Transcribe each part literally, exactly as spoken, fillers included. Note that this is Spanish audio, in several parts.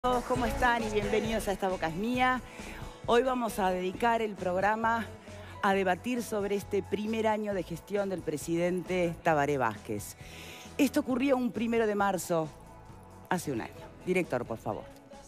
Todos, ¿cómo están? Y bienvenidos a Esta Boca es Mía. Hoy vamos a dedicar el programa a debatir sobre este primer año de gestión del presidente Tabaré Vázquez. Esto ocurrió un primero de marzo, hace un año. Director, por favor.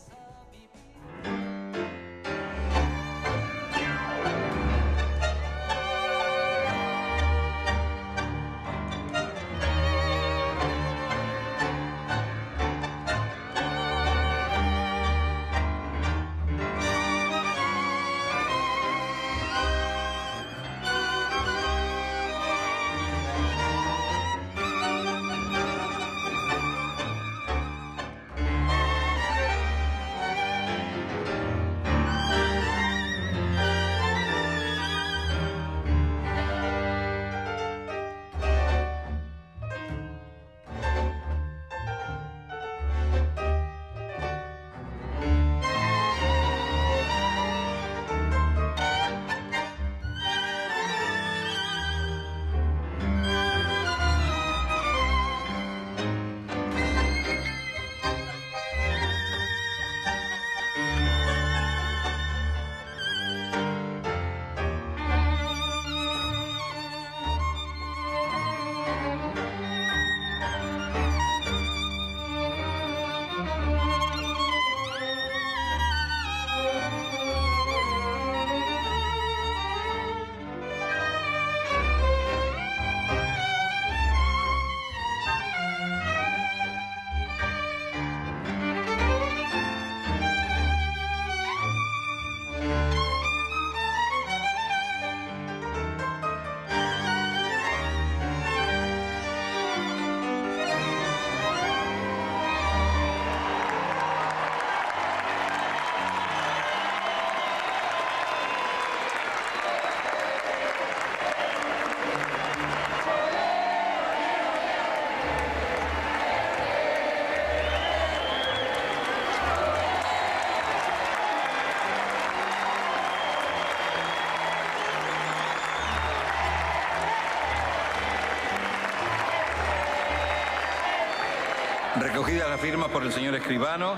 Recogidas las firmas por el señor escribano,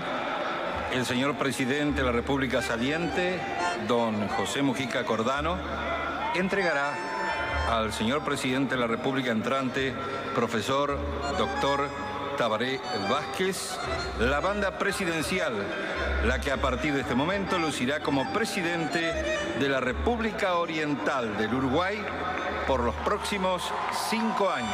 el señor presidente de la República saliente, don José Mujica Cordano, entregará al señor presidente de la República entrante, profesor doctor Tabaré Vázquez, la banda presidencial, la que a partir de este momento lucirá como presidente de la República Oriental del Uruguay por los próximos cinco años.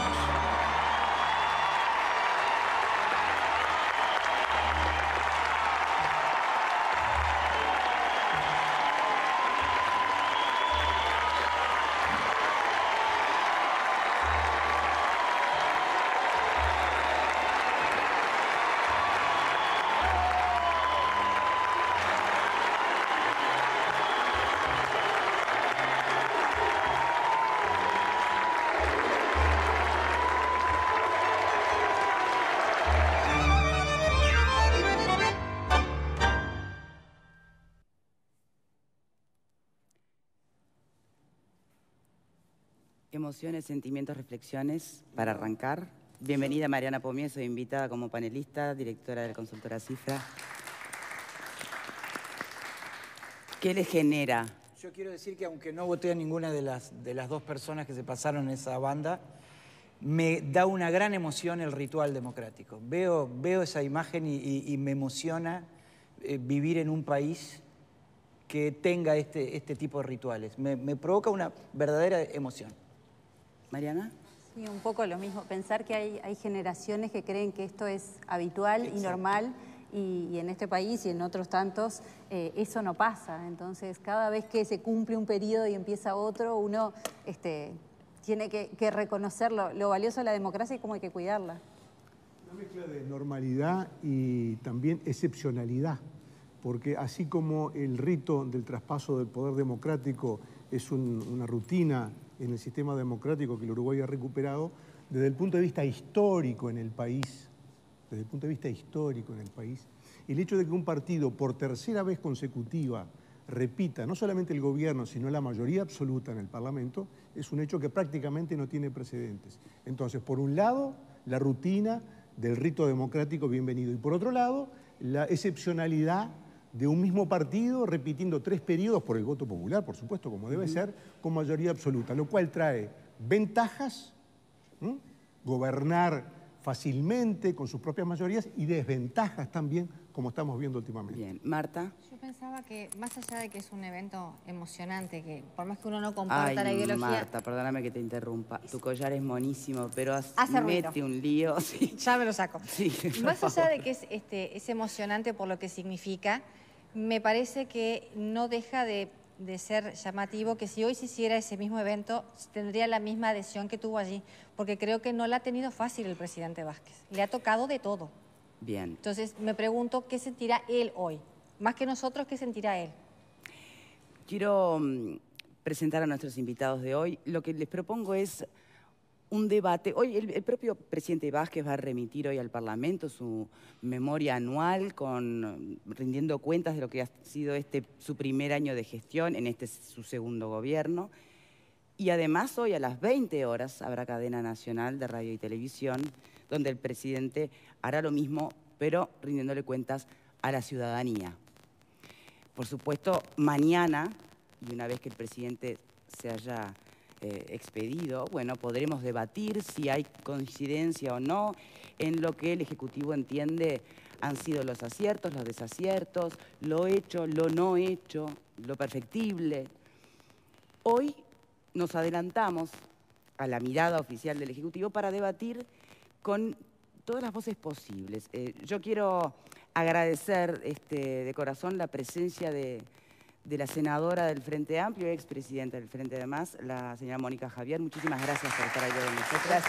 Emociones, sentimientos, reflexiones para arrancar. Bienvenida Mariana Pomier, soy invitada como panelista, directora de la consultora Cifra. ¿Qué le genera? Yo quiero decir que aunque no voté a ninguna de las, de las dos personas que se pasaron en esa banda, me da una gran emoción el ritual democrático. Veo, veo esa imagen y, y, y me emociona eh, vivir en un país que tenga este, este tipo de rituales. Me, me provoca una verdadera emoción. Mariana. Sí, un poco lo mismo. Pensar que hay, hay generaciones que creen que esto es habitual Exacto. y normal y, y en este país y en otros tantos eh, eso no pasa. Entonces, cada vez que se cumple un periodo y empieza otro, uno este, tiene que, que reconocer lo, lo valioso de la democracia y cómo hay que cuidarla. Una mezcla de normalidad y también excepcionalidad, porque así como el rito del traspaso del poder democrático es un, una rutina en el sistema democrático que el Uruguay ha recuperado, desde el punto de vista histórico en el país, desde el punto de vista histórico en el país, el hecho de que un partido por tercera vez consecutiva repita no solamente el gobierno, sino la mayoría absoluta en el Parlamento, es un hecho que prácticamente no tiene precedentes. Entonces, por un lado, la rutina del rito democrático bienvenido, y por otro lado, la excepcionalidad de un mismo partido repitiendo tres periodos por el voto popular, por supuesto, como debe ser, con mayoría absoluta, lo cual trae ventajas, ¿m? gobernar fácilmente con sus propias mayorías, y desventajas también, como estamos viendo últimamente. Bien, Marta. Yo pensaba que, más allá de que es un evento emocionante, que por más que uno no comparta la ideología... Marta, perdóname que te interrumpa. Tu collar es monísimo, pero has, Hace mete ruido. un lío. Sí. Ya me lo saco. Sí, Más allá de que es, este, es emocionante por lo que significa, me parece que no deja de, de ser llamativo que si hoy se hiciera ese mismo evento, tendría la misma adhesión que tuvo allí, porque creo que no la ha tenido fácil el presidente Vázquez. Le ha tocado de todo. Bien. Entonces, me pregunto qué sentirá él hoy. Más que nosotros, ¿qué sentirá él? Quiero um, presentar a nuestros invitados de hoy. Lo que les propongo es un debate. Hoy el, el propio presidente Vázquez va a remitir hoy al Parlamento su memoria anual, con, rindiendo cuentas de lo que ha sido este, su primer año de gestión en este su segundo gobierno. Y además hoy a las veinte horas habrá cadena nacional de radio y televisión, donde el presidente hará lo mismo, pero rindiéndole cuentas a la ciudadanía. Por supuesto, mañana, y una vez que el presidente se haya eh, expedido, bueno, podremos debatir si hay coincidencia o no en lo que el Ejecutivo entiende han sido los aciertos, los desaciertos, lo hecho, lo no hecho, lo perfectible. Hoy nos adelantamos a la mirada oficial del Ejecutivo para debatir con todas las voces posibles. Eh, yo quiero agradecer este, de corazón la presencia de, de la senadora del Frente Amplio, expresidenta del Frente de Más, la señora Mónica Javier. Muchísimas gracias por estar ahí con nosotras.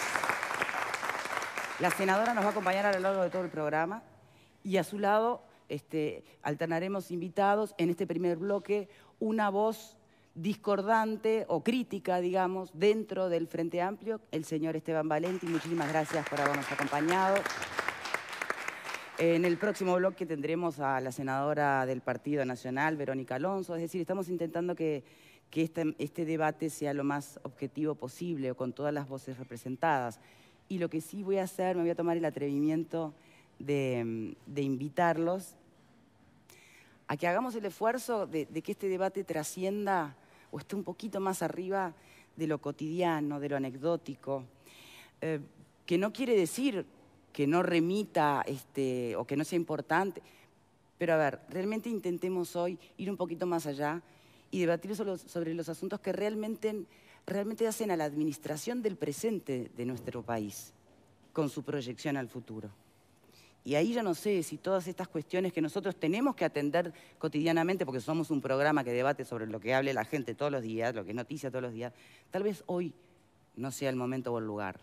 La senadora nos va a acompañar a lo largo de todo el programa y a su lado este, alternaremos invitados en este primer bloque, una voz discordante o crítica, digamos, dentro del Frente Amplio, el señor Esteban Valenti. Muchísimas gracias por habernos acompañado. En el próximo bloque tendremos a la senadora del Partido Nacional, Verónica Alonso. Es decir, estamos intentando que, que este, este debate sea lo más objetivo posible, o con todas las voces representadas. Y lo que sí voy a hacer, me voy a tomar el atrevimiento de, de invitarlos a que hagamos el esfuerzo de, de que este debate trascienda o esté un poquito más arriba de lo cotidiano, de lo anecdótico, eh, que no quiere decir que no remita este, o que no sea importante, pero a ver, realmente intentemos hoy ir un poquito más allá y debatir sobre los, sobre los asuntos que realmente, realmente hacen a la administración del presente de nuestro país, con su proyección al futuro. Y ahí ya no sé si todas estas cuestiones que nosotros tenemos que atender cotidianamente, porque somos un programa que debate sobre lo que hable la gente todos los días, lo que es noticia todos los días, tal vez hoy no sea el momento o el lugar.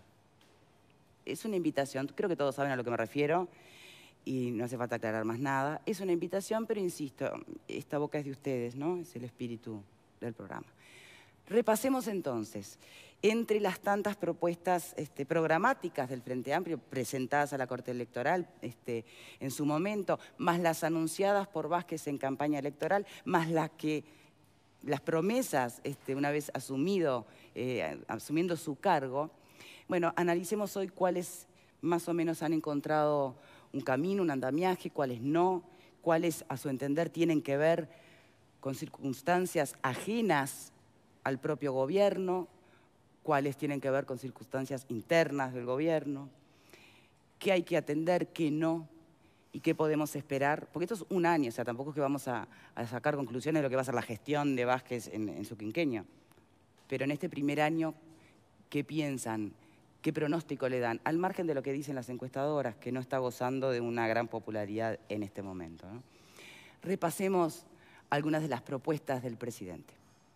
Es una invitación, creo que todos saben a lo que me refiero y no hace falta aclarar más nada. Es una invitación, pero insisto, esta boca es de ustedes, ¿no? Es el espíritu del programa. Repasemos entonces, entre las tantas propuestas este, programáticas del Frente Amplio presentadas a la Corte Electoral este, en su momento, más las anunciadas por Vázquez en campaña electoral, más las que las promesas este, una vez asumido, eh, asumiendo su cargo, bueno, analicemos hoy cuáles más o menos han encontrado un camino, un andamiaje, cuáles no, cuáles a su entender tienen que ver con circunstancias ajenas al propio gobierno, cuáles tienen que ver con circunstancias internas del gobierno, qué hay que atender, qué no, y qué podemos esperar, porque esto es un año, o sea, tampoco es que vamos a, a sacar conclusiones de lo que va a ser la gestión de Vázquez en, en su quinquenio, pero en este primer año, ¿qué piensan? ¿Qué pronóstico le dan? Al margen de lo que dicen las encuestadoras, que no está gozando de una gran popularidad en este momento, ¿no? Repasemos algunas de las propuestas del presidente.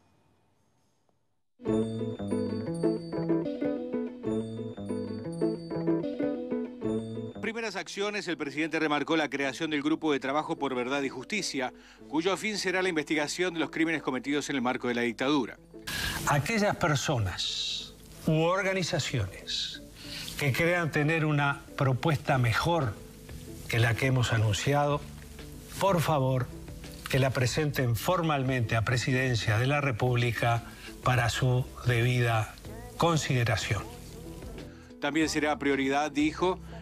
Primeras acciones, el presidente remarcó la creación del Grupo de Trabajo por Verdad y Justicia, cuyo fin será la investigación de los crímenes cometidos en el marco de la dictadura. Aquellas personas u organizaciones que crean tener una propuesta mejor que la que hemos anunciado, por favor, que la presenten formalmente a Presidencia de la República para su debida consideración. También será prioridad, dijo,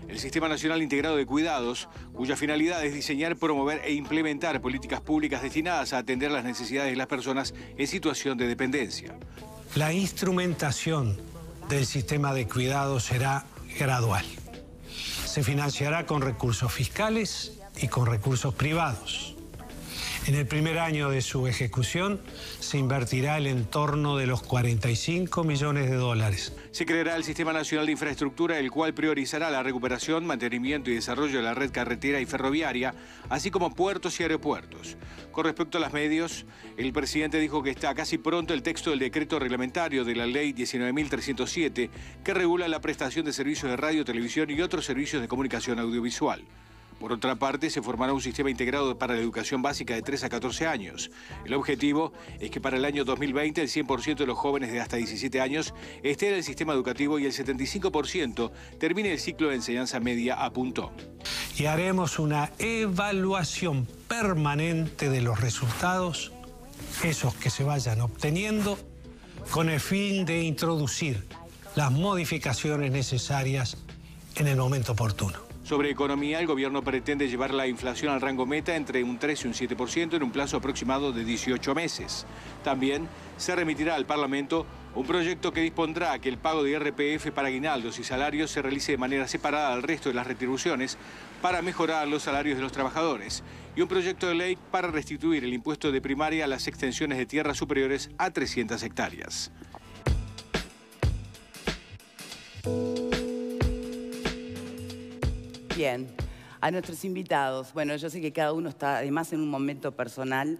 el Sistema Nacional Integrado de Cuidados, cuya finalidad es diseñar, promover e implementar políticas públicas destinadas a atender las necesidades de las personas en situación de dependencia. La instrumentación del sistema de cuidados será gradual. Se financiará con recursos fiscales y con recursos privados. En el primer año de su ejecución se invertirá el entorno de los cuarenta y cinco millones de dólares. Se creará el Sistema Nacional de Infraestructura, el cual priorizará la recuperación, mantenimiento y desarrollo de la red carretera y ferroviaria, así como puertos y aeropuertos. Con respecto a los medios, el presidente dijo que está casi pronto el texto del decreto reglamentario de la Ley diecinueve mil trescientos siete, que regula la prestación de servicios de radio, televisión y otros servicios de comunicación audiovisual. Por otra parte, se formará un sistema integrado para la educación básica de tres a catorce años. El objetivo es que para el año dos mil veinte el cien por ciento de los jóvenes de hasta diecisiete años esté en el sistema educativo y el setenta y cinco por ciento termine el ciclo de enseñanza media, apuntó. Y haremos una evaluación permanente de los resultados, esos que se vayan obteniendo, con el fin de introducir las modificaciones necesarias en el momento oportuno. Sobre economía, el gobierno pretende llevar la inflación al rango meta entre un tres y un siete por ciento en un plazo aproximado de dieciocho meses. También se remitirá al Parlamento un proyecto que dispondrá que el pago de I R P F para aguinaldos y salarios se realice de manera separada al resto de las retribuciones para mejorar los salarios de los trabajadores, y un proyecto de ley para restituir el impuesto de primaria a las extensiones de tierras superiores a trescientas hectáreas. Bien, a nuestros invitados. Bueno, yo sé que cada uno está además en un momento personal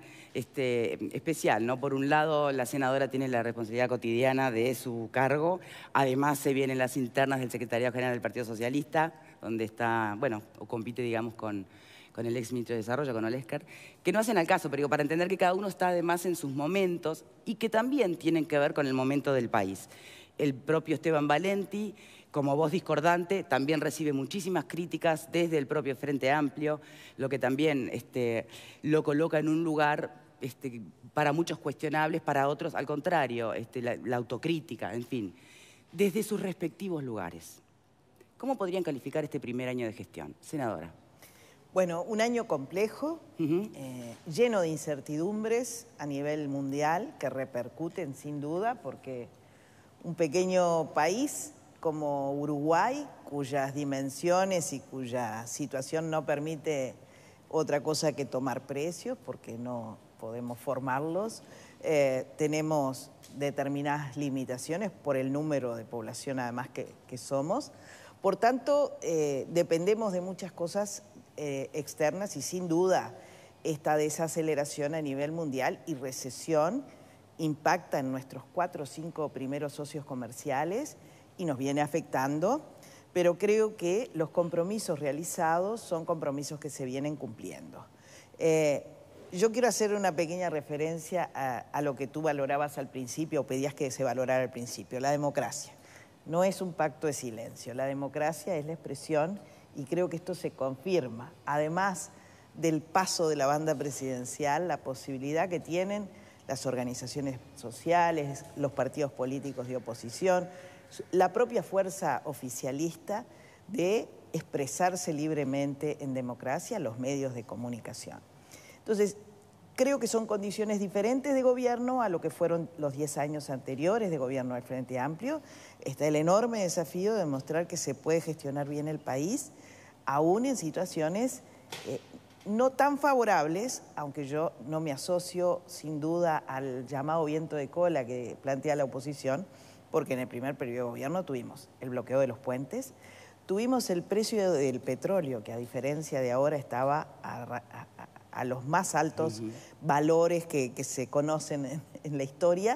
este, especial, ¿no? Por un lado, la senadora tiene la responsabilidad cotidiana de su cargo. Además, se vienen las internas del Secretariado General del Partido Socialista, donde está, bueno, o compite, digamos, con, con el ex ministro de Desarrollo, con Olescar, que no hacen al caso, pero digo, para entender que cada uno está además en sus momentos y que también tienen que ver con el momento del país. El propio Esteban Valenti, como voz discordante, también recibe muchísimas críticas desde el propio Frente Amplio, lo que también este, lo coloca en un lugar este, para muchos cuestionables, para otros al contrario, este, la, la autocrítica, en fin, desde sus respectivos lugares. ¿Cómo podrían calificar este primer año de gestión? Senadora. Bueno, un año complejo, Uh-huh. eh, lleno de incertidumbres a nivel mundial que repercuten sin duda porque un pequeño país como Uruguay, cuyas dimensiones y cuya situación no permite otra cosa que tomar precios, porque no podemos formarlos, eh, tenemos determinadas limitaciones por el número de población además que, que somos. Por tanto, eh, dependemos de muchas cosas eh, externas y sin duda esta desaceleración a nivel mundial y recesión impacta en nuestros cuatro o cinco primeros socios comerciales y nos viene afectando, pero creo que los compromisos realizados son compromisos que se vienen cumpliendo. Eh, yo quiero hacer una pequeña referencia a, a lo que tú valorabas al principio, o pedías que se valorara al principio, la democracia. No es un pacto de silencio, la democracia es la expresión y creo que esto se confirma. Además del paso de la banda presidencial, la posibilidad que tienen las organizaciones sociales, los partidos políticos de oposición, la propia fuerza oficialista de expresarse libremente en democracia, los medios de comunicación. Entonces, creo que son condiciones diferentes de gobierno a lo que fueron los diez años anteriores de gobierno del Frente Amplio. Está el enorme desafío de demostrar que se puede gestionar bien el país, aún en situaciones eh, no tan favorables, aunque yo no me asocio sin duda al llamado viento de cola que plantea la oposición, porque en el primer periodo de gobierno tuvimos el bloqueo de los puentes, tuvimos el precio del petróleo, que a diferencia de ahora estaba a, a, a los más altos uh-huh. valores que, que se conocen en, en la historia,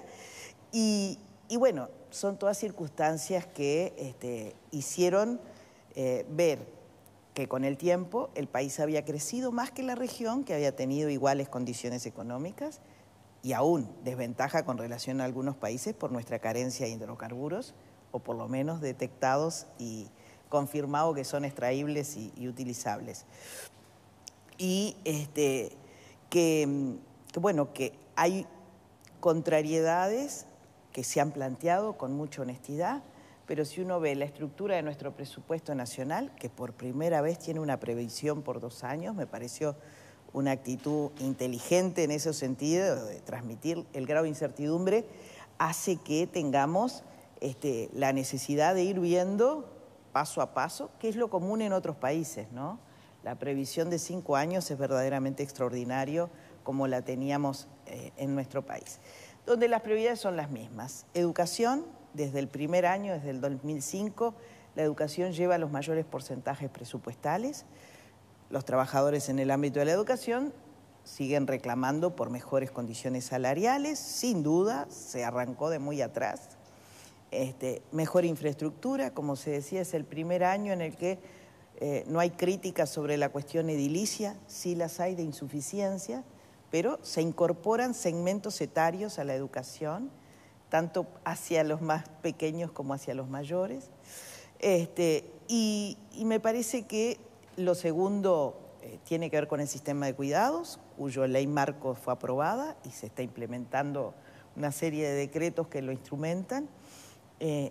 y, y bueno, son todas circunstancias que este, hicieron eh, ver que con el tiempo el país había crecido más que la región, que había tenido iguales condiciones económicas, y aún desventaja con relación a algunos países por nuestra carencia de hidrocarburos, o por lo menos detectados y confirmado que son extraíbles y, y utilizables. Y este, que, que, bueno, que hay contrariedades que se han planteado con mucha honestidad, pero si uno ve la estructura de nuestro presupuesto nacional, que por primera vez tiene una previsión por dos años, me pareció una actitud inteligente en ese sentido, de transmitir el grado de incertidumbre, hace que tengamos este, la necesidad de ir viendo paso a paso, que es lo común en otros países, ¿no? La previsión de cinco años es verdaderamente extraordinario, como la teníamos eh, en nuestro país. Donde las prioridades son las mismas. Educación, desde el primer año, desde el dos mil cinco, la educación lleva los mayores porcentajes presupuestales. Los trabajadores en el ámbito de la educación siguen reclamando por mejores condiciones salariales, sin duda, se arrancó de muy atrás. Este, mejor infraestructura, como se decía, es el primer año en el que eh, no hay críticas sobre la cuestión edilicia, sí las hay de insuficiencia, pero se incorporan segmentos etarios a la educación, tanto hacia los más pequeños como hacia los mayores. Este, y, y me parece que lo segundo eh, tiene que ver con el sistema de cuidados, cuyo ley marco fue aprobada y se está implementando una serie de decretos que lo instrumentan. Eh,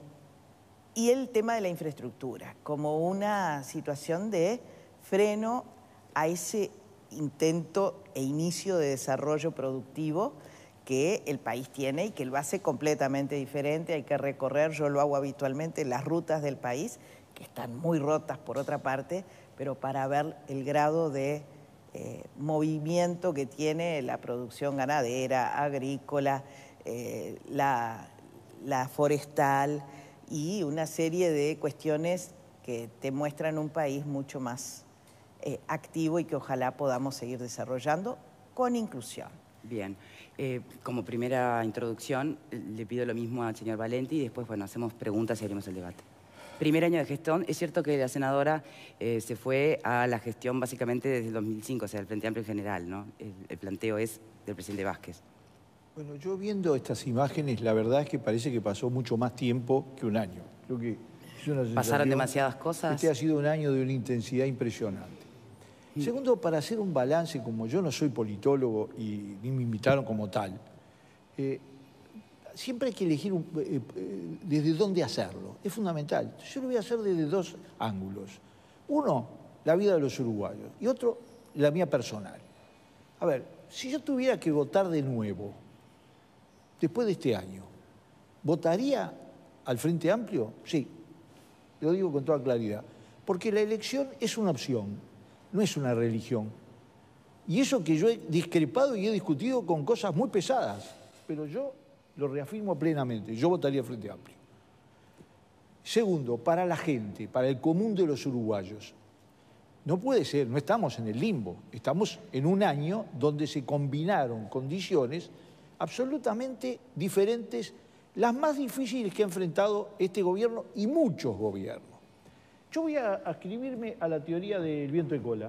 y el tema de la infraestructura, como una situación de freno a ese intento e inicio de desarrollo productivo que el país tiene y que lo hace completamente diferente. Hay que recorrer, yo lo hago habitualmente, las rutas del país, que están muy rotas por otra parte, pero para ver el grado de eh, movimiento que tiene la producción ganadera, agrícola, eh, la, la forestal y una serie de cuestiones que te muestran un país mucho más eh, activo y que ojalá podamos seguir desarrollando con inclusión. Bien, eh, como primera introducción le pido lo mismo al señor Valenti y después, bueno, hacemos preguntas y abrimos el debate. Primer año de gestión, es cierto que la senadora eh, se fue a la gestión básicamente desde el dos mil cinco, o sea, el Frente Amplio en general, ¿no? El, el planteo es del presidente Vázquez. Bueno, yo viendo estas imágenes, la verdad es que parece que pasó mucho más tiempo que un año. Creo que es una ¿Pasaron demasiadas cosas? Este ha sido un año de una intensidad impresionante. Sí. Segundo, para hacer un balance, como yo no soy politólogo y ni me invitaron como tal, eh, siempre hay que elegir un, eh, eh, desde dónde hacerlo. Es fundamental. Yo lo voy a hacer desde dos ángulos. Uno, la vida de los uruguayos, y otro, la mía personal. A ver, si yo tuviera que votar de nuevo, después de este año, ¿votaría al Frente Amplio? Sí, lo digo con toda claridad. Porque la elección es una opción, no es una religión. Y eso que yo he discrepado y he discutido con cosas muy pesadas, pero yo lo reafirmo plenamente, yo votaría al Frente Amplio. Segundo, para la gente, para el común de los uruguayos, no puede ser, no estamos en el limbo, estamos en un año donde se combinaron condiciones absolutamente diferentes, las más difíciles que ha enfrentado este gobierno y muchos gobiernos. Yo voy a adscribirme a la teoría del viento de cola.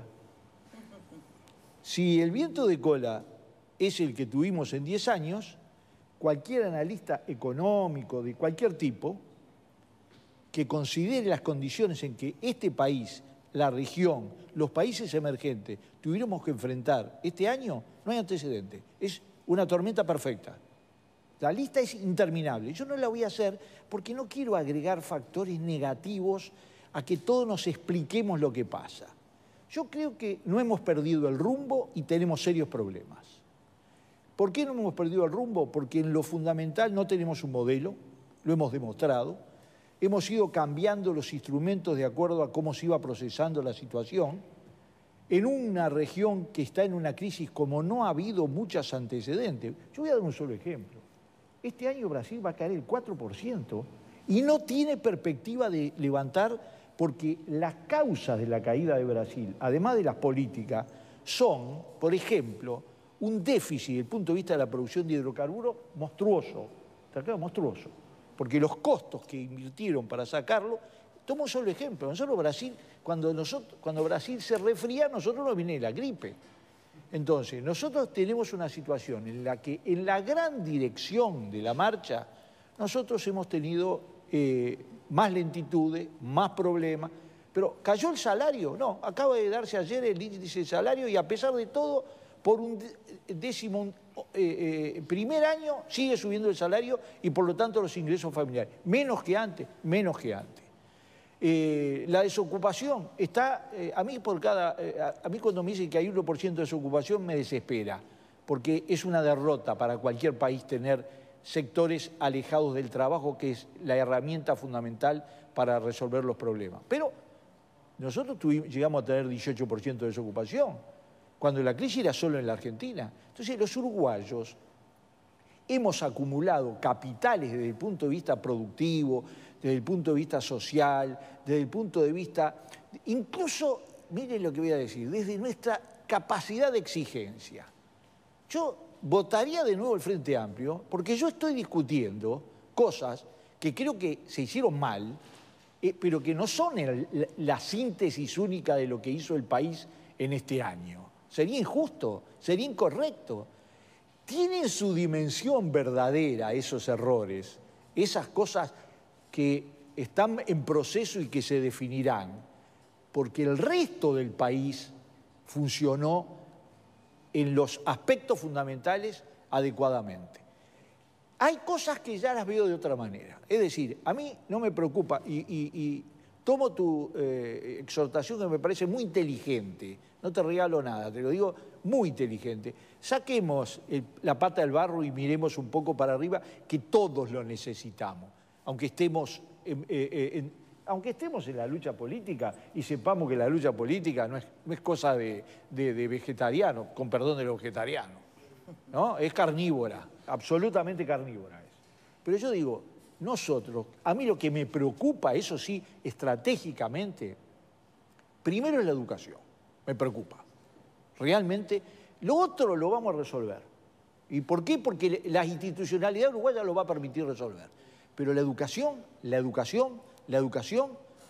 Si el viento de cola es el que tuvimos en diez años, cualquier analista económico de cualquier tipo que considere las condiciones en que este país, la región, los países emergentes tuviéramos que enfrentar este año, no hay antecedente. Es una tormenta perfecta. La lista es interminable. Yo no la voy a hacer porque no quiero agregar factores negativos a que todos nos expliquemos lo que pasa. Yo creo que no hemos perdido el rumbo y tenemos serios problemas. ¿Por qué no hemos perdido el rumbo? Porque en lo fundamental no tenemos un modelo, lo hemos demostrado. Hemos ido cambiando los instrumentos de acuerdo a cómo se iba procesando la situación. En una región que está en una crisis como no ha habido muchos antecedentes. Yo voy a dar un solo ejemplo. Este año Brasil va a caer el cuatro por ciento y no tiene perspectiva de levantar porque las causas de la caída de Brasil, además de las políticas, son, por ejemplo, un déficit desde el punto de vista de la producción de hidrocarburos monstruoso, está claro, monstruoso, porque los costos que invirtieron para sacarlo, tomo un solo ejemplo, nosotros Brasil, cuando, nosotros, cuando Brasil se resfría, a nosotros nos viene la gripe. Entonces, nosotros tenemos una situación en la que en la gran dirección de la marcha, nosotros hemos tenido eh, más lentitudes, más problemas, pero ¿cayó el salario? No, acaba de darse ayer el índice de salario y a pesar de todo, por un décimo eh, eh, primer año sigue subiendo el salario y por lo tanto los ingresos familiares. Menos que antes, menos que antes. Eh, la desocupación está, eh, a mí por cada, eh, a mí cuando me dicen que hay uno por ciento de desocupación me desespera, porque es una derrota para cualquier país tener sectores alejados del trabajo, que es la herramienta fundamental para resolver los problemas. Pero nosotros tuvimos, llegamos a tener dieciocho por ciento de desocupación, cuando la crisis era solo en la Argentina. Entonces los uruguayos hemos acumulado capitales desde el punto de vista productivo, desde el punto de vista social, desde el punto de vista, incluso, miren lo que voy a decir, desde nuestra capacidad de exigencia. Yo votaría de nuevo el Frente Amplio porque yo estoy discutiendo cosas que creo que se hicieron mal, eh, pero que no son el, la, la síntesis única de lo que hizo el país en este año. Sería injusto, sería incorrecto. Tienen su dimensión verdadera esos errores, esas cosas que están en proceso y que se definirán, porque el resto del país funcionó en los aspectos fundamentales adecuadamente. Hay cosas que ya las veo de otra manera. Es decir, a mí no me preocupa, y, y, y tomo tu eh, exhortación que me parece muy inteligente, no te regalo nada, te lo digo muy inteligente. Saquemos el, la pata del barro y miremos un poco para arriba, que todos lo necesitamos, aunque estemos en, eh, en, aunque estemos en la lucha política y sepamos que la lucha política no es, no es cosa de, de, de vegetariano, con perdón de los vegetarianos, ¿no? Es carnívora, absolutamente carnívora es. Pero yo digo, nosotros, a mí lo que me preocupa, eso sí, estratégicamente, primero es la educación, me preocupa. Realmente, lo otro lo vamos a resolver. ¿Y por qué? Porque la institucionalidad uruguaya lo va a permitir resolver. Pero la educación, la educación, la educación,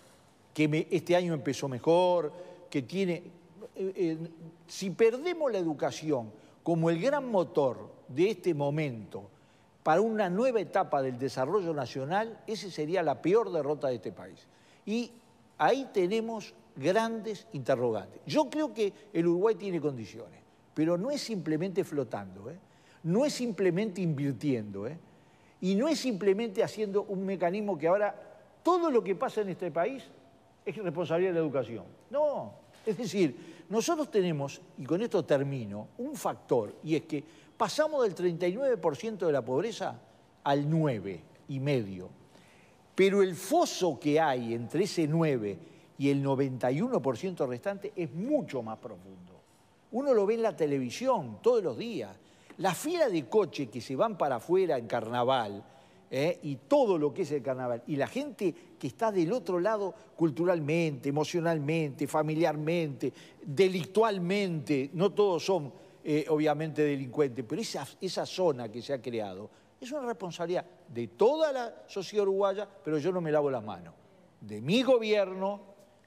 que me, este año empezó mejor, que tiene... Eh, eh, si perdemos la educación como el gran motor de este momento para una nueva etapa del desarrollo nacional, esa sería la peor derrota de este país. Y ahí tenemos grandes interrogantes. Yo creo que el Uruguay tiene condiciones, pero no es simplemente flotando, ¿eh? No es simplemente invirtiendo, ¿eh? Y no es simplemente haciendo un mecanismo que ahora todo lo que pasa en este país es responsabilidad de la educación. No, es decir, nosotros tenemos, y con esto termino, un factor, y es que pasamos del treinta y nueve por ciento de la pobreza al nueve y medio. Pero el foso que hay entre ese nueve y el noventa y uno por ciento restante es mucho más profundo. Uno lo ve en la televisión todos los días. La fila de coches que se van para afuera en carnaval, ¿eh? Y todo lo que es el carnaval, y la gente que está del otro lado culturalmente, emocionalmente, familiarmente, delictualmente, no todos son eh, obviamente delincuentes, pero esa, esa zona que se ha creado es una responsabilidad de toda la sociedad uruguaya, pero yo no me lavo las manos, de mi gobierno,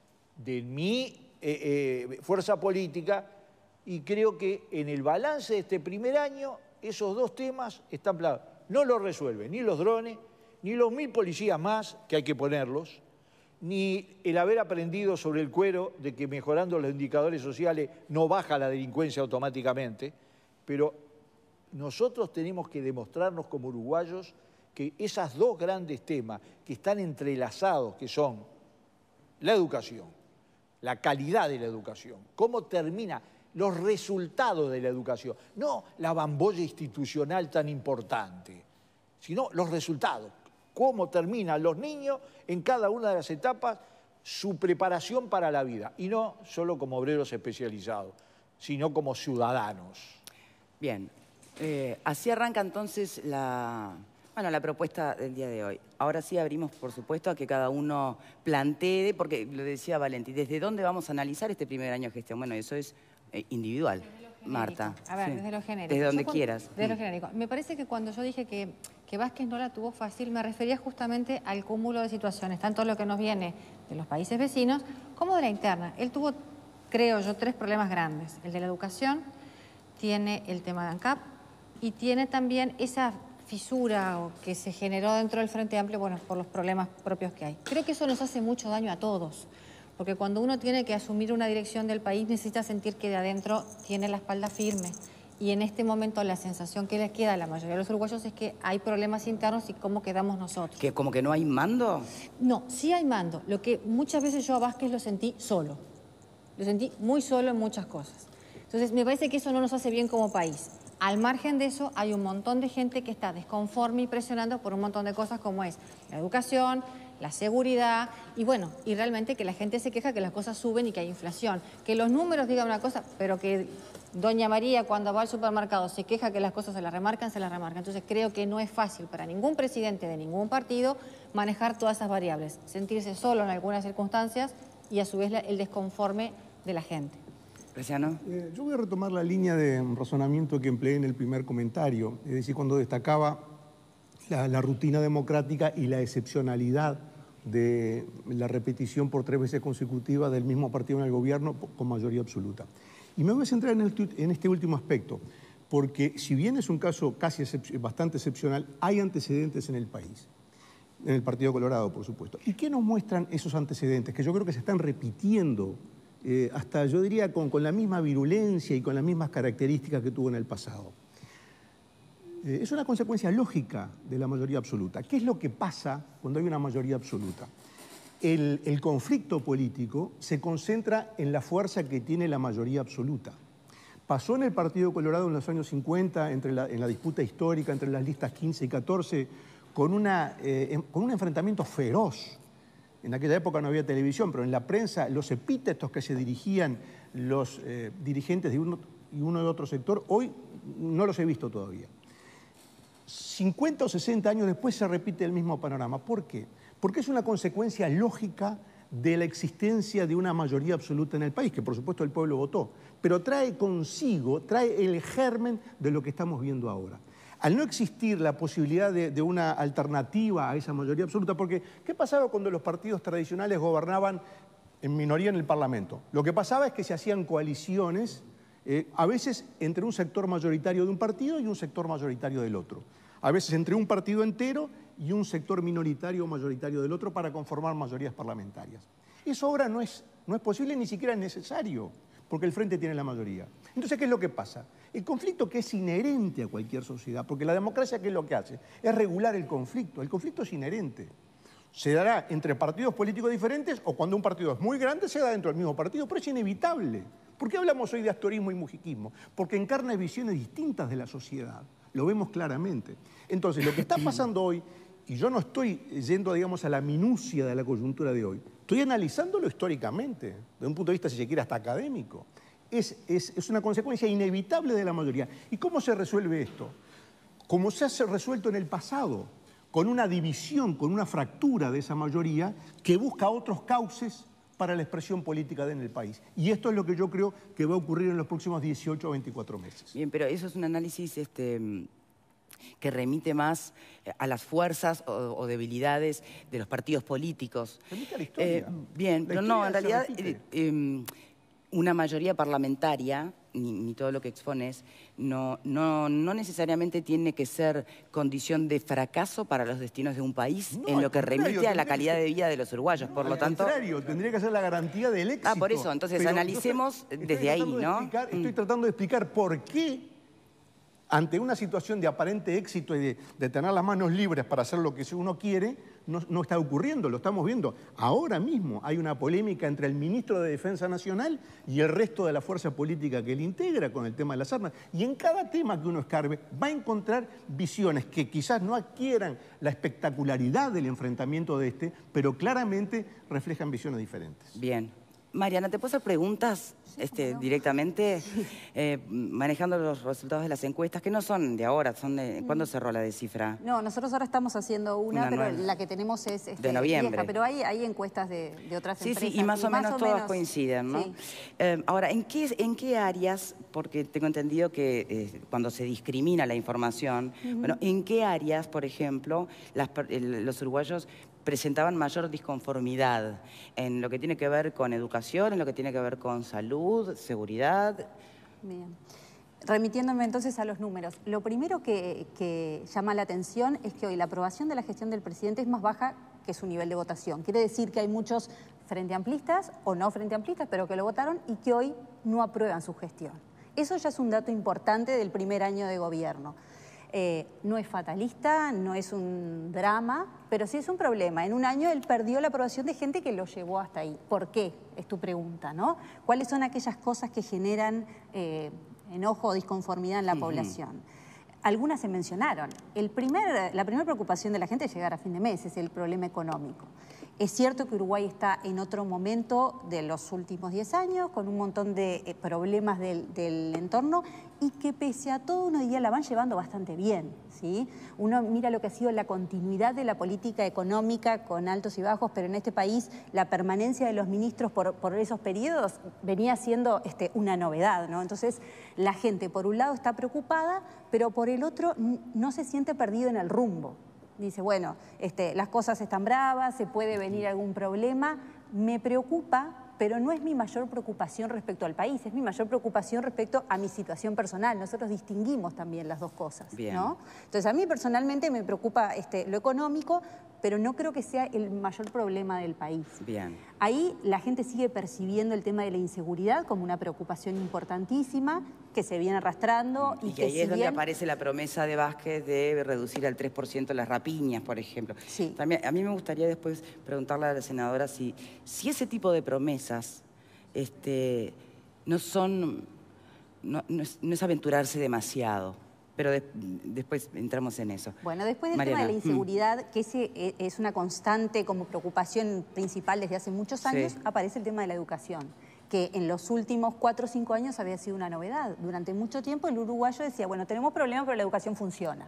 de mi eh, eh, fuerza política, y creo que en el balance de este primer año esos dos temas están planos. No lo resuelven ni los drones, ni los mil policías más, que hay que ponerlos, ni el haber aprendido sobre el cuero de que mejorando los indicadores sociales no baja la delincuencia automáticamente, pero nosotros tenemos que demostrarnos como uruguayos que esos dos grandes temas que están entrelazados, que son la educación, la calidad de la educación, cómo termina, los resultados de la educación, no la bambolla institucional tan importante, sino los resultados, cómo terminan los niños en cada una de las etapas su preparación para la vida, y no solo como obreros especializados, sino como ciudadanos. Bien, eh, así arranca entonces la, bueno, la propuesta del día de hoy. Ahora sí abrimos, por supuesto, a que cada uno plantee, porque lo decía Valenti, ¿desde dónde vamos a analizar este primer año de gestión? Bueno, eso es eh, individual, Marta. A ver, Sí. desde lo genérico. Desde donde Yo cuando- quieras. Desde lo Mm. genérico. Me parece que cuando yo dije que, que Vázquez no la tuvo fácil, me refería justamente al cúmulo de situaciones, tanto lo que nos viene de los países vecinos como de la interna. Él tuvo, creo yo, tres problemas grandes. El de la educación, tiene el tema de ANCAP y tiene también esa fisura o que se generó dentro del Frente Amplio, bueno, por los problemas propios que hay. Creo que eso nos hace mucho daño a todos, porque cuando uno tiene que asumir una dirección del país necesita sentir que de adentro tiene la espalda firme y en este momento la sensación que les queda a la mayoría de los uruguayos es que hay problemas internos y cómo quedamos nosotros. ¿Que como que no hay mando? No, sí hay mando. Lo que muchas veces yo a Vázquez lo sentí solo. Lo sentí muy solo en muchas cosas. Entonces, me parece que eso no nos hace bien como país. Al margen de eso, hay un montón de gente que está desconforme y presionando por un montón de cosas como es la educación, la seguridad y bueno, y realmente que la gente se queja que las cosas suben y que hay inflación. Que los números digan una cosa, pero que doña María cuando va al supermercado se queja que las cosas se las remarcan, se las remarcan. Entonces creo que no es fácil para ningún presidente de ningún partido manejar todas esas variables, sentirse solo en algunas circunstancias y a su vez el desconforme de la gente. Graciano. Eh, yo voy a retomar la línea de razonamiento que empleé en el primer comentario, es decir, cuando destacaba la, la rutina democrática y la excepcionalidad de la repetición por tres veces consecutivas del mismo partido en el gobierno con mayoría absoluta. Y me voy a centrar en, el, en este último aspecto, porque si bien es un caso casi excep- bastante excepcional, hay antecedentes en el país, en el Partido Colorado, por supuesto. ¿Y qué nos muestran esos antecedentes? Que yo creo que se están repitiendo, eh, hasta yo diría con, con la misma virulencia y con las mismas características que tuvo en el pasado. Eh, es una consecuencia lógica de la mayoría absoluta. ¿Qué es lo que pasa cuando hay una mayoría absoluta? El, el conflicto político se concentra en la fuerza que tiene la mayoría absoluta. Pasó en el Partido Colorado en los años cincuenta, entre la, en la disputa histórica entre las listas quince y catorce, con, una, eh, con un enfrentamiento feroz. En aquella época no había televisión, pero en la prensa los epítetos que se dirigían los eh, dirigentes de uno y uno de otro sector, hoy no los he visto todavía. cincuenta o sesenta años después se repite el mismo panorama. ¿Por qué? Porque es una consecuencia lógica de la existencia de una mayoría absoluta en el país, que por supuesto el pueblo votó, pero trae consigo, trae el germen de lo que estamos viendo ahora. Al no existir la posibilidad de, de una alternativa a esa mayoría absoluta, porque ¿qué pasaba cuando los partidos tradicionales gobernaban en minoría en el Parlamento? Lo que pasaba es que se hacían coaliciones, eh, a veces entre un sector mayoritario de un partido y un sector mayoritario del otro. A veces entre un partido entero y un sector minoritario o mayoritario del otro para conformar mayorías parlamentarias. Eso ahora no es, no es posible, ni siquiera es necesario, porque el Frente tiene la mayoría. Entonces, ¿qué es lo que pasa? El conflicto que es inherente a cualquier sociedad, porque la democracia, ¿qué es lo que hace? Es regular el conflicto. El conflicto es inherente. Se dará entre partidos políticos diferentes o cuando un partido es muy grande se da dentro del mismo partido, pero es inevitable. ¿Por qué hablamos hoy de astorismo y mujiquismo? Porque encarna visiones distintas de la sociedad. Lo vemos claramente. Entonces, lo que está pasando hoy, y yo no estoy yendo, digamos, a la minucia de la coyuntura de hoy, estoy analizándolo históricamente, desde un punto de vista, si se quiere, hasta académico. Es, es, es una consecuencia inevitable de la mayoría. ¿Y cómo se resuelve esto? Como se ha resuelto en el pasado, con una división, con una fractura de esa mayoría que busca otros cauces para la expresión política en el país. Y esto es lo que yo creo que va a ocurrir en los próximos dieciocho o veinticuatro meses. Bien, pero eso es un análisis este, que remite más a las fuerzas o, o debilidades de los partidos políticos. Remite a la historia. Eh, bien, la pero historia no, en realidad eh, eh, una mayoría parlamentaria, ni, ni todo lo que expones, no, no, no necesariamente tiene que ser condición de fracaso para los destinos de un país, no, en lo que remite a la que... calidad de vida de los uruguayos. No, por lo al tanto, contrario, tendría que ser la garantía del éxito. Ah, por eso, entonces pero analicemos estoy, desde estoy ahí, ¿no? De explicar, estoy tratando de explicar por qué, ante una situación de aparente éxito y de, de tener las manos libres para hacer lo que uno quiere, no, no está ocurriendo, lo estamos viendo. Ahora mismo hay una polémica entre el ministro de Defensa Nacional y el resto de la fuerza política que él integra con el tema de las armas. Y en cada tema que uno escarbe va a encontrar visiones que quizás no adquieran la espectacularidad del enfrentamiento de este, pero claramente reflejan visiones diferentes. Bien. Mariana, ¿te puedo hacer preguntas Sí, este, no. directamente? Eh, manejando los resultados de las encuestas, que no son de ahora, son de... ¿Cuándo cerró la de cifra? No, nosotros ahora estamos haciendo una, Una pero nueva. la que tenemos es este, De noviembre. vieja, pero hay, hay encuestas de, de otras Sí, empresas. sí, y más o menos todas coinciden, ¿no? Sí. Eh, ahora, ¿en qué, ¿en qué áreas, porque tengo entendido que eh, cuando se discrimina la información, uh-huh. bueno, ¿en qué áreas, por ejemplo, las, el, los uruguayos presentaban mayor disconformidad en lo que tiene que ver con educación, en lo que tiene que ver con salud, seguridad? Bien. Remitiéndome entonces a los números, lo primero que, que llama la atención es que hoy la aprobación de la gestión del presidente es más baja que su nivel de votación. Quiere decir que hay muchos frente amplistas o no frente amplistas, pero que lo votaron y que hoy no aprueban su gestión. Eso ya es un dato importante del primer año de gobierno. Eh, no es fatalista, no es un drama, pero sí es un problema. En un año él perdió la aprobación de gente que lo llevó hasta ahí. ¿Por qué? Es tu pregunta, ¿no? ¿Cuáles son aquellas cosas que generan eh, enojo o disconformidad en la uh-huh. población? Algunas se mencionaron. El primer, la primera preocupación de la gente es llegar a fin de mes, es el problema económico. Es cierto que Uruguay está en otro momento de los últimos diez años, con un montón de eh, problemas del, del entorno, y que pese a todo uno diría la van llevando bastante bien, ¿sí? Uno mira lo que ha sido la continuidad de la política económica con altos y bajos, pero en este país la permanencia de los ministros por, por esos periodos venía siendo este, una novedad, ¿no? Entonces la gente por un lado está preocupada, pero por el otro no se siente perdido en el rumbo. Dice, bueno, este, las cosas están bravas, se puede venir algún problema, me preocupa, pero no es mi mayor preocupación respecto al país, es mi mayor preocupación respecto a mi situación personal. Nosotros distinguimos también las dos cosas, Bien. ¿no? Entonces, a mí personalmente me preocupa este, lo económico, pero no creo que sea el mayor problema del país. Bien. Ahí la gente sigue percibiendo el tema de la inseguridad como una preocupación importantísima que se viene arrastrando. Y, y que, que ahí si es donde bien... aparece la promesa de Vázquez de reducir al tres por ciento las rapiñas, por ejemplo. Sí. También, a mí me gustaría después preguntarle a la senadora si, si ese tipo de promesas este, no son, no, no, es, no es aventurarse demasiado. Pero de, después entramos en eso. Bueno, después del Mariana. tema de la inseguridad, que ese es una constante como preocupación principal desde hace muchos años, sí. aparece el tema de la educación, que en los últimos cuatro o cinco años había sido una novedad. Durante mucho tiempo el uruguayo decía, bueno, tenemos problemas, pero la educación funciona.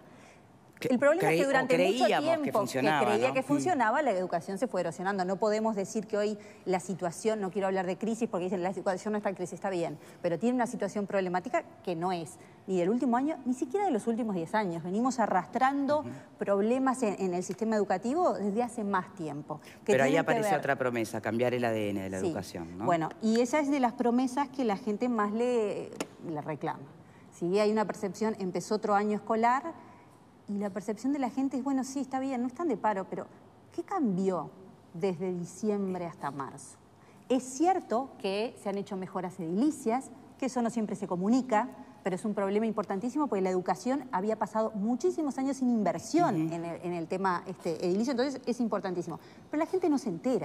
El problema Creí, es que durante mucho tiempo que, funcionaba, que creía ¿no? que funcionaba, la educación se fue erosionando. No podemos decir que hoy la situación, no quiero hablar de crisis porque dicen la situación no está en crisis, está bien, pero tiene una situación problemática que no es ni del último año, ni siquiera de los últimos diez años. Venimos arrastrando uh-huh. problemas en, en el sistema educativo desde hace más tiempo. Que pero ahí aparece otra promesa, cambiar el A D N de la sí. educación, ¿no? Bueno, y esa es de las promesas que la gente más le, le reclama. Si hay una percepción, empezó otro año escolar, y la percepción de la gente es, bueno, sí, está bien, no están de paro, pero ¿qué cambió desde diciembre hasta marzo? Es cierto que se han hecho mejoras edilicias, que eso no siempre se comunica, pero es un problema importantísimo porque la educación había pasado muchísimos años sin inversión uh-huh. en, el, en el tema este, edilicio, entonces es importantísimo. Pero la gente no se entera,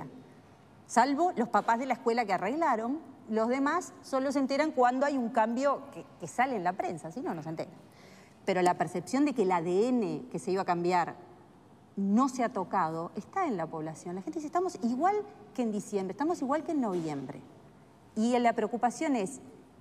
salvo los papás de la escuela que arreglaron, los demás solo se enteran cuando hay un cambio que, que sale en la prensa, si no, no se enteran. Pero la percepción de que el A D N que se iba a cambiar no se ha tocado está en la población. La gente dice, estamos igual que en diciembre, estamos igual que en noviembre. Y la preocupación es,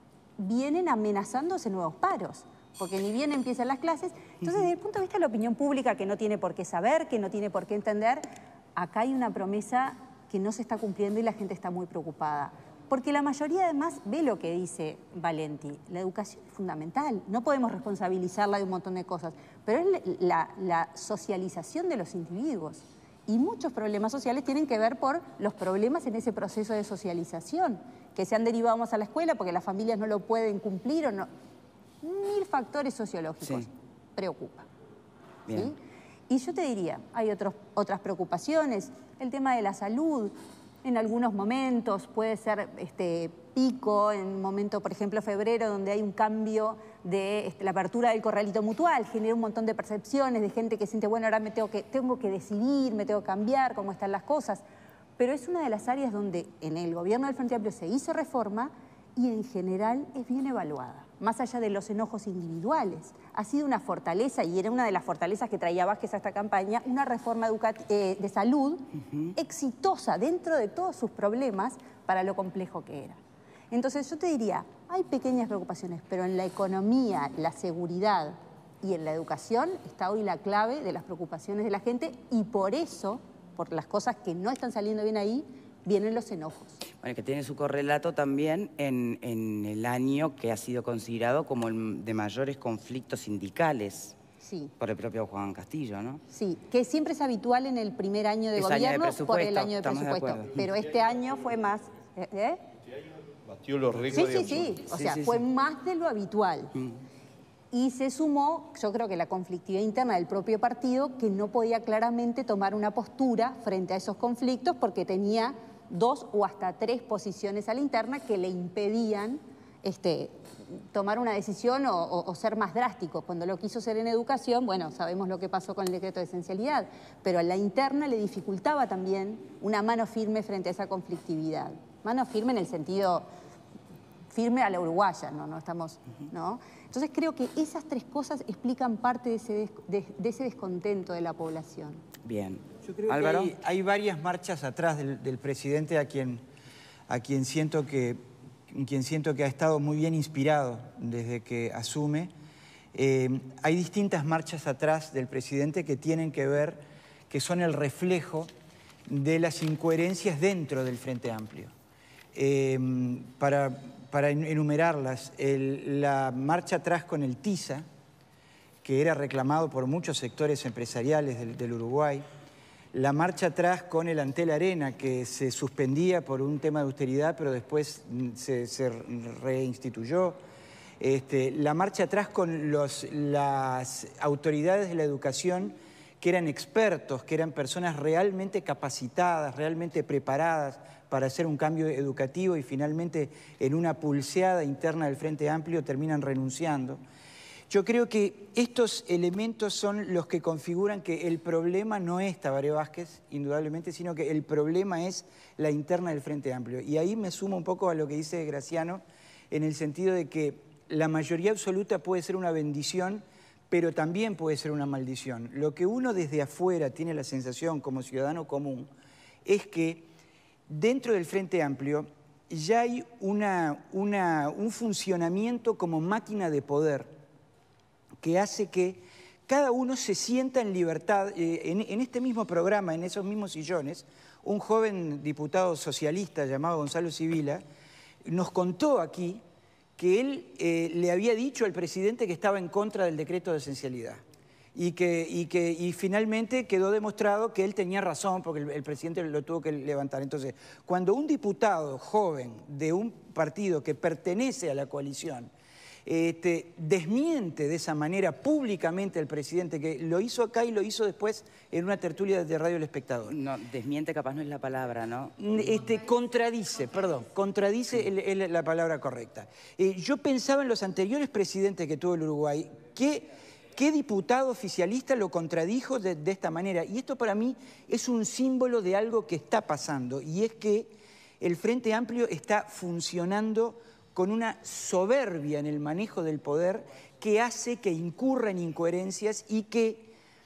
vienen amenazándose nuevos paros, porque ni bien empiezan las clases. Entonces, desde el punto de vista de la opinión pública, que no tiene por qué saber, que no tiene por qué entender, acá hay una promesa que no se está cumpliendo y la gente está muy preocupada. Porque la mayoría además ve lo que dice Valenti. La educación es fundamental, no podemos responsabilizarla de un montón de cosas, pero es la, la socialización de los individuos. Y muchos problemas sociales tienen que ver por los problemas en ese proceso de socialización, que se han derivado más a la escuela porque las familias no lo pueden cumplir o no. Mil factores sociológicos. Sí. Preocupa. Bien. ¿Sí? Y yo te diría, hay otros, otras preocupaciones, el tema de la salud. En algunos momentos puede ser este, pico, en un momento, por ejemplo, febrero, donde hay un cambio de este, la apertura del corralito mutual, genera un montón de percepciones de gente que siente, bueno, ahora me tengo que, tengo que decidir, me tengo que cambiar, cómo están las cosas. Pero es una de las áreas donde en el gobierno del Frente Amplio se hizo reforma y en general es bien evaluada, más allá de los enojos individuales. Ha sido una fortaleza, y era una de las fortalezas que traía Vázquez a esta campaña, una reforma eh, de salud uh-huh. exitosa dentro de todos sus problemas para lo complejo que era. Entonces yo te diría, hay pequeñas preocupaciones, pero en la economía, la seguridad y en la educación está hoy la clave de las preocupaciones de la gente, y por eso, por las cosas que no están saliendo bien ahí, vienen los enojos. Bueno, que tiene su correlato también en, en el año que ha sido considerado como el de mayores conflictos sindicales. Sí. Por el propio Juan Castillo, ¿no? Sí, que siempre es habitual en el primer año de es gobierno año de por el año de presupuesto. De pero este año fue más... ¿eh? Batió los récords. Sí, sí, sí. O sí, sea, sí, fue sí. más de lo habitual. Mm. Y se sumó, yo creo que la conflictividad interna del propio partido, que no podía claramente tomar una postura frente a esos conflictos porque tenía dos o hasta tres posiciones a la interna que le impedían este, tomar una decisión o, o, o ser más drástico. Cuando lo quiso ser en educación, bueno, sabemos lo que pasó con el decreto de esencialidad, pero a la interna le dificultaba también una mano firme frente a esa conflictividad. Mano firme en el sentido firme a la uruguaya, ¿no? No estamos, ¿no? Entonces creo que esas tres cosas explican parte de ese, des, de, de ese descontento de la población. Bien. Yo creo Álvaro. que hay, hay varias marchas atrás del, del presidente a quien, a quien siento que quien siento que ha estado muy bien inspirado desde que asume. Eh, hay distintas marchas atrás del presidente que tienen que ver, que son el reflejo de las incoherencias dentro del Frente Amplio. Eh, para, para enumerarlas, el, la marcha atrás con el TISA, que era reclamado por muchos sectores empresariales del, del Uruguay, la marcha atrás con el Antel Arena, que se suspendía por un tema de austeridad, pero después se, se reinstituyó. Este, la marcha atrás con los, las autoridades de la educación, que eran expertos, que eran personas realmente capacitadas, realmente preparadas para hacer un cambio educativo y finalmente en una pulseada interna del Frente Amplio terminan renunciando. Yo creo que estos elementos son los que configuran que el problema no es Tabaré Vázquez, indudablemente, sino que el problema es la interna del Frente Amplio. Y ahí me sumo un poco a lo que dice Graciano, en el sentido de que la mayoría absoluta puede ser una bendición, pero también puede ser una maldición. Lo que uno desde afuera tiene la sensación como ciudadano común es que dentro del Frente Amplio ya hay una, una, un funcionamiento como máquina de poder que hace que cada uno se sienta en libertad. Eh, en, en este mismo programa, en esos mismos sillones, un joven diputado socialista llamado Gonzalo Sibila nos contó aquí que él eh, le había dicho al presidente que estaba en contra del decreto de esencialidad y que, y que y finalmente quedó demostrado que él tenía razón porque el, el presidente lo tuvo que levantar. Entonces, cuando un diputado joven de un partido que pertenece a la coalición Este, desmiente de esa manera públicamente al presidente, que lo hizo acá y lo hizo después en una tertulia de Radio El Espectador. No, desmiente capaz no es la palabra, ¿no? Este, contradice, perdón, contradice el, el, la palabra correcta. Eh, yo pensaba en los anteriores presidentes que tuvo el Uruguay, ¿qué, qué diputado oficialista lo contradijo de, de esta manera? Y esto para mí es un símbolo de algo que está pasando, y es que el Frente Amplio está funcionando con una soberbia en el manejo del poder que hace que incurra en incoherencias y que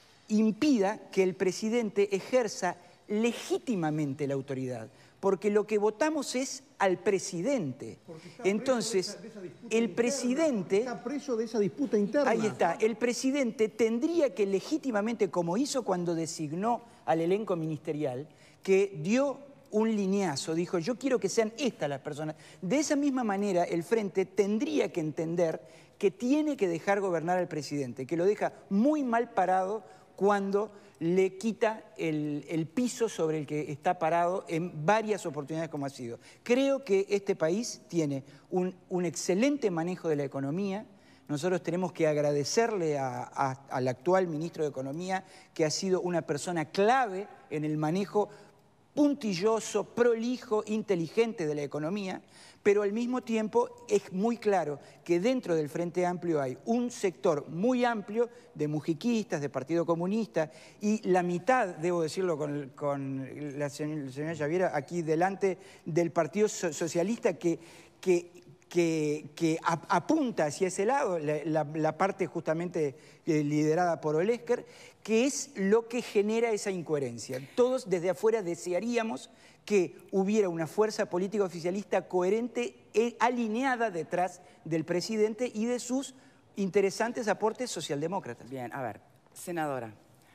impida que el presidente ejerza legítimamente la autoridad. Porque lo que votamos es al presidente. Entonces, de esa, de esa el interna, presidente... Está preso de esa disputa interna. Ahí está. El presidente tendría que legítimamente, como hizo cuando designó al elenco ministerial, que dio un lineazo, dijo, yo quiero que sean estas las personas. De esa misma manera, el Frente tendría que entender que tiene que dejar gobernar al presidente, que lo deja muy mal parado cuando le quita el, el piso sobre el que está parado en varias oportunidades como ha sido. Creo que este país tiene un, un excelente manejo de la economía. Nosotros tenemos que agradecerle a, a, al actual ministro de Economía, que ha sido una persona clave en el manejo puntilloso, prolijo, inteligente de la economía, pero al mismo tiempo es muy claro que dentro del Frente Amplio hay un sector muy amplio de mujiquistas, de Partido Comunista, y la mitad, debo decirlo con, con la señora Javiera, aquí delante del Partido Socialista, que, que, que, que apunta hacia ese lado, la, la, la parte justamente liderada por Olesker, que es lo que genera esa incoherencia. Todos desde afuera desearíamos que hubiera una fuerza política oficialista coherente, e alineada detrás del presidente y de sus interesantes aportes socialdemócratas. Bien, a ver, senadora,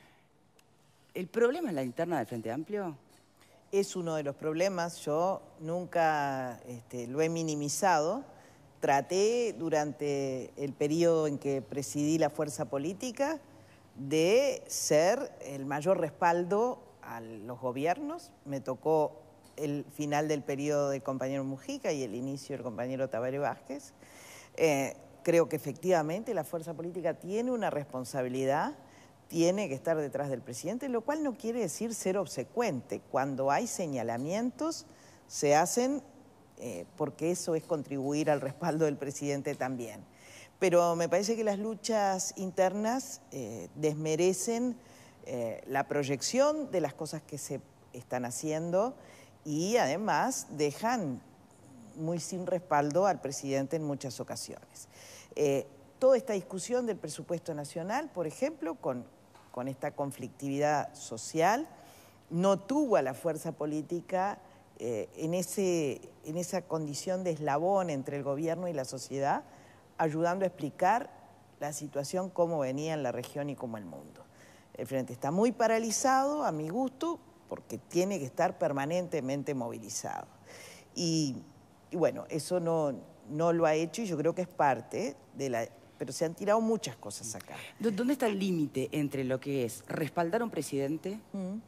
¿el problema es la interna del Frente Amplio? Es uno de los problemas, yo nunca este, lo he minimizado. Traté durante el periodo en que presidí la fuerza política de ser el mayor respaldo a los gobiernos. Me tocó el final del periodo del compañero Mujica y el inicio del compañero Tabaré Vázquez. Eh, creo que efectivamente la fuerza política tiene una responsabilidad, tiene que estar detrás del presidente, lo cual no quiere decir ser obsecuente. Cuando hay señalamientos, se hacen eh, porque eso es contribuir al respaldo del presidente también. Pero me parece que las luchas internas eh, desmerecen eh, la proyección de las cosas que se están haciendo y además dejan muy sin respaldo al presidente en muchas ocasiones. Eh, toda esta discusión del presupuesto nacional, por ejemplo, con, con esta conflictividad social, no tuvo a la fuerza política eh, en, ese, en esa condición de eslabón entre el gobierno y la sociedad, ayudando a explicar la situación, cómo venía en la región y cómo el mundo. El frente está muy paralizado, a mi gusto, porque tiene que estar permanentemente movilizado. Y, y bueno, eso no, no lo ha hecho y yo creo que es parte de la... Pero se han tirado muchas cosas acá. ¿Dónde está el límite entre lo que es respaldar a un presidente mm.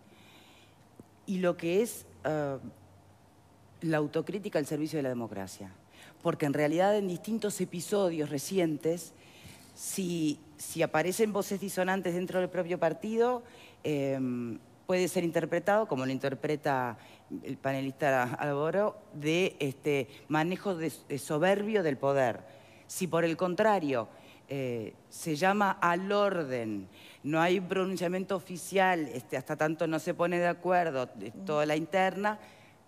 y lo que es uh, la autocrítica al servicio de la democracia? Porque en realidad en distintos episodios recientes, si, si aparecen voces disonantes dentro del propio partido, eh, puede ser interpretado, como lo interpreta el panelista Álvaro, de este manejo de, de soberbio del poder. Si por el contrario eh, se llama al orden, no hay pronunciamiento oficial, este, hasta tanto no se pone de acuerdo de toda la interna,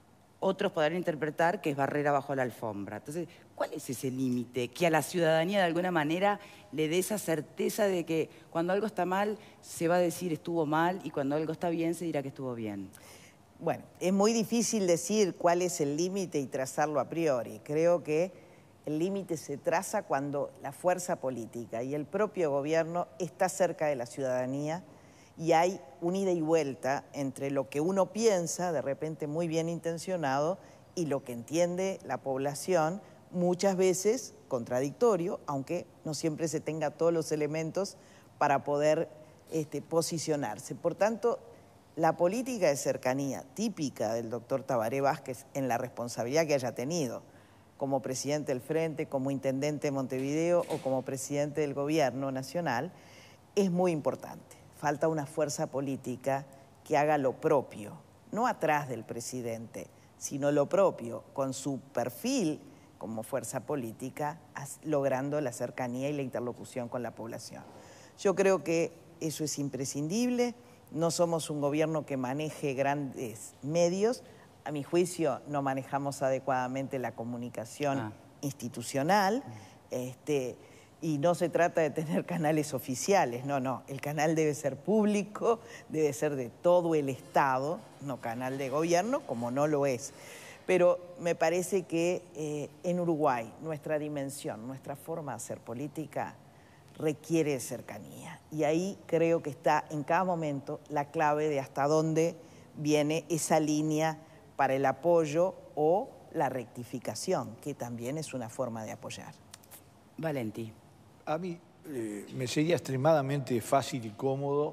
otros podrán interpretar que es barrera bajo la alfombra. Entonces, ¿cuál es ese límite? Que a la ciudadanía de alguna manera le dé esa certeza de que cuando algo está mal se va a decir estuvo mal y cuando algo está bien se dirá que estuvo bien. Bueno, es muy difícil decir cuál es el límite y trazarlo a priori. Creo que el límite se traza cuando la fuerza política y el propio gobierno está cerca de la ciudadanía y hay un ida y vuelta entre lo que uno piensa, de repente muy bien intencionado, y lo que entiende la población, muchas veces contradictorio, aunque no siempre se tenga todos los elementos para poder este, posicionarse. Por tanto, la política de cercanía típica del doctor Tabaré Vázquez, en la responsabilidad que haya tenido, como presidente del Frente, como intendente de Montevideo o como presidente del gobierno nacional, es muy importante. Falta una fuerza política que haga lo propio, no atrás del presidente, sino lo propio, con su perfil como fuerza política, logrando la cercanía y la interlocución con la población. Yo creo que eso es imprescindible. No somos un gobierno que maneje grandes medios. A mi juicio, no manejamos adecuadamente la comunicación ah. institucional. Este, Y no se trata de tener canales oficiales, no, no. El canal debe ser público, debe ser de todo el Estado, no canal de gobierno, como no lo es. Pero me parece que eh, en Uruguay nuestra dimensión, nuestra forma de hacer política requiere de cercanía. Y ahí creo que está en cada momento la clave de hasta dónde viene esa línea para el apoyo o la rectificación, que también es una forma de apoyar. Valentí. A mí eh, me sería extremadamente fácil y cómodo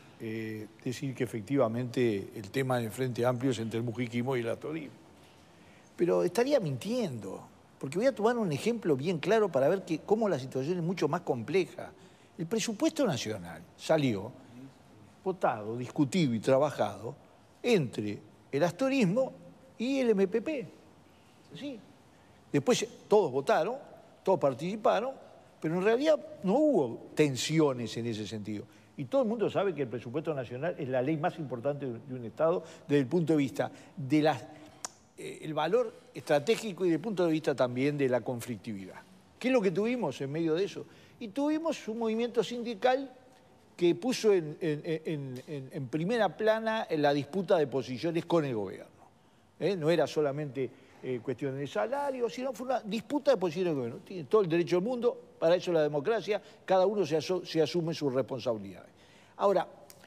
eh, decir que efectivamente el tema del Frente Amplio es entre el mujiquismo y el astorismo. Pero estaría mintiendo, porque voy a tomar un ejemplo bien claro para ver que, cómo la situación es mucho más compleja. El presupuesto nacional salió votado, discutido y trabajado entre el astorismo y el M P P. ¿Sí? Después todos votaron, todos participaron, pero en realidad no hubo tensiones en ese sentido. Y todo el mundo sabe que el presupuesto nacional es la ley más importante de un Estado desde el punto de vista del eh, valor estratégico y desde el punto de vista también de la conflictividad. ¿Qué es lo que tuvimos en medio de eso? Y tuvimos un movimiento sindical que puso en, en, en, en, en primera plana la disputa de posiciones con el gobierno. ¿Eh? No era solamente eh, cuestiones de salario, sino fue una disputa de posiciones del gobierno. Tiene todo el derecho del mundo, para eso la democracia, cada uno se, aso se asume sus responsabilidades. Ahora,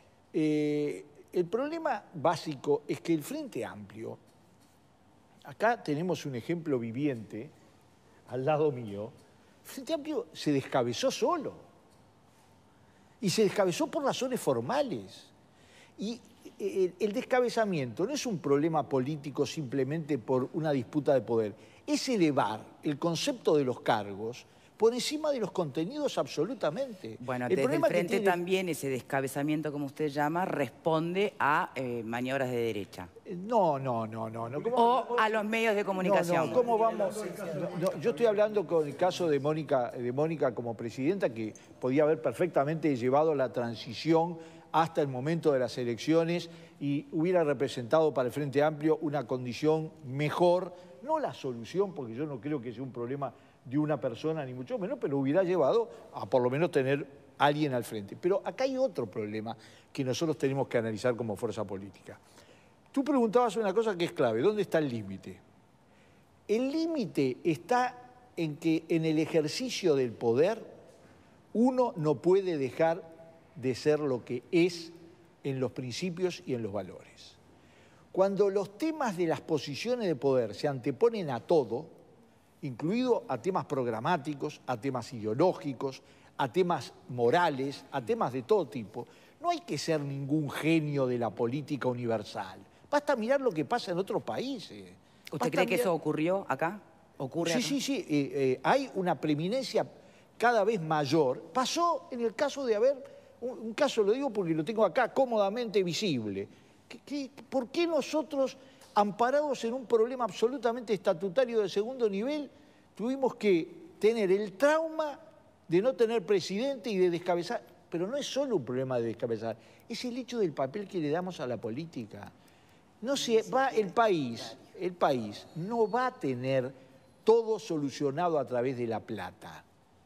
eh, el problema básico es que el Frente Amplio, acá tenemos un ejemplo viviente, al lado mío, el Frente Amplio se descabezó solo. Y se descabezó por razones formales. Y el, el descabezamiento no es un problema político simplemente por una disputa de poder. Es elevar el concepto de los cargos por encima de los contenidos absolutamente. Bueno, el desde el problema frente que tiene... también ese descabezamiento, como usted llama, responde a eh, maniobras de derecha. No, no, no, no. no. ¿Cómo, o cómo, a los medios de comunicación. No, no, ¿cómo vamos? No, no, yo estoy hablando con el caso de Mónica, de Mónica como presidenta, que podía haber perfectamente llevado la transición hasta el momento de las elecciones y hubiera representado para el Frente Amplio una condición mejor, no la solución, porque yo no creo que sea un problema de una persona, ni mucho menos, pero hubiera llevado a por lo menos tener a alguien al frente. Pero acá hay otro problema que nosotros tenemos que analizar como fuerza política. Tú preguntabas una cosa que es clave, ¿dónde está el límite? El límite está en que en el ejercicio del poder uno no puede dejar de ser lo que es en los principios y en los valores. Cuando los temas de las posiciones de poder se anteponen a todo, incluido a temas programáticos, a temas ideológicos, a temas morales, a temas de todo tipo, no hay que ser ningún genio de la política universal. Basta mirar lo que pasa en otros países. ¿Usted Basta cree que mirar... eso ocurrió acá? ¿Ocurre sí, acá? sí, sí, eh, eh, hay una preeminencia cada vez mayor. Pasó en el caso de haber, un, un caso lo digo porque lo tengo acá cómodamente visible. ¿Qué, qué, ¿Por qué nosotros, amparados en un problema absolutamente estatutario de segundo nivel, tuvimos que tener el trauma de no tener presidente y de descabezar? Pero no es solo un problema de descabezar, es el hecho del papel que le damos a la política. No se va el país, el país no va a tener todo solucionado a través de la plata.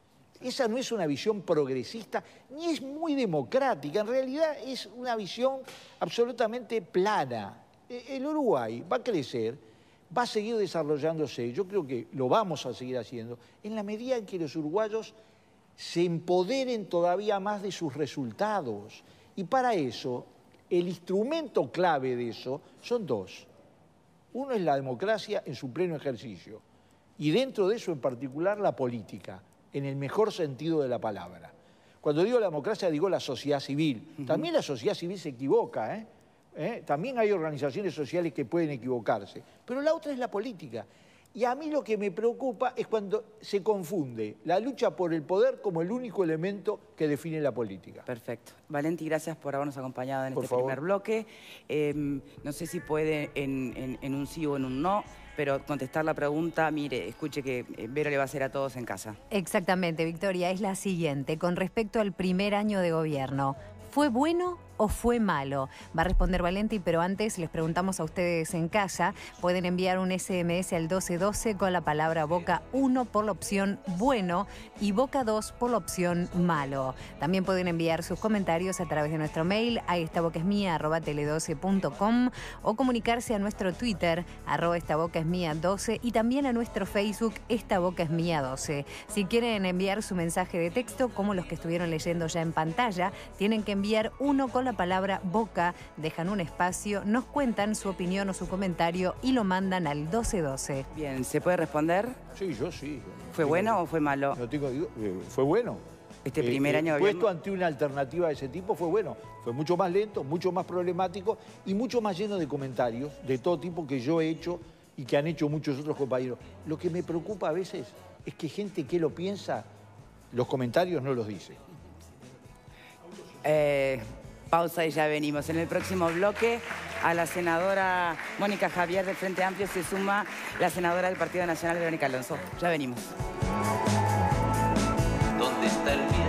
Esa no es una visión progresista, ni es muy democrática, en realidad es una visión absolutamente plana. El Uruguay va a crecer, va a seguir desarrollándose, yo creo que lo vamos a seguir haciendo, en la medida en que los uruguayos se empoderen todavía más de sus resultados. Y para eso, el instrumento clave de eso son dos. Uno es la democracia en su pleno ejercicio, y dentro de eso en particular la política, en el mejor sentido de la palabra. Cuando digo la democracia digo la sociedad civil. Uh-huh. También la sociedad civil se equivoca, ¿eh? ¿Eh? También hay organizaciones sociales que pueden equivocarse. Pero la otra es la política. Y a mí lo que me preocupa es cuando se confunde la lucha por el poder como el único elemento que define la política. Perfecto. Valenti, gracias por habernos acompañado en por este favor. primer bloque. Eh, no sé si puede en, en, en un sí o en un no, pero contestar la pregunta, mire, escuche que Vero le va a hacer a todos en casa. Exactamente, Victoria, es la siguiente. Con respecto al primer año de gobierno, ¿fue bueno o fue malo? Va a responder Valenti, pero antes les preguntamos a ustedes en casa. Pueden enviar un ese eme ese al doce doce con la palabra Boca uno por la opción bueno y Boca dos por la opción malo. También pueden enviar sus comentarios a través de nuestro mail a estabocasmia arroba tele doce punto com o comunicarse a nuestro Twitter arroba estabocasmia doce y también a nuestro Facebook estabocasmia doce. Si quieren enviar su mensaje de texto, como los que estuvieron leyendo ya en pantalla, tienen que enviar uno con la palabra Boca, dejan un espacio, nos cuentan su opinión o su comentario y lo mandan al doce doce. Bien, ¿se puede responder? Sí, yo sí. ¿Fue bueno o fue malo? No tengo, digo, eh, fue bueno. Este primer eh, año de puesto gobierno... ante una alternativa de ese tipo fue bueno. Fue mucho más lento, mucho más problemático y mucho más lleno de comentarios de todo tipo que yo he hecho y que han hecho muchos otros compañeros. Lo que me preocupa a veces es que gente que lo piensa, los comentarios no los dice. Eh, pausa y ya venimos. En el próximo bloque, a la senadora Mónica Javier del Frente Amplio se suma la senadora del Partido Nacional, Verónica Alonso. Ya venimos. ¿Dónde está el bien?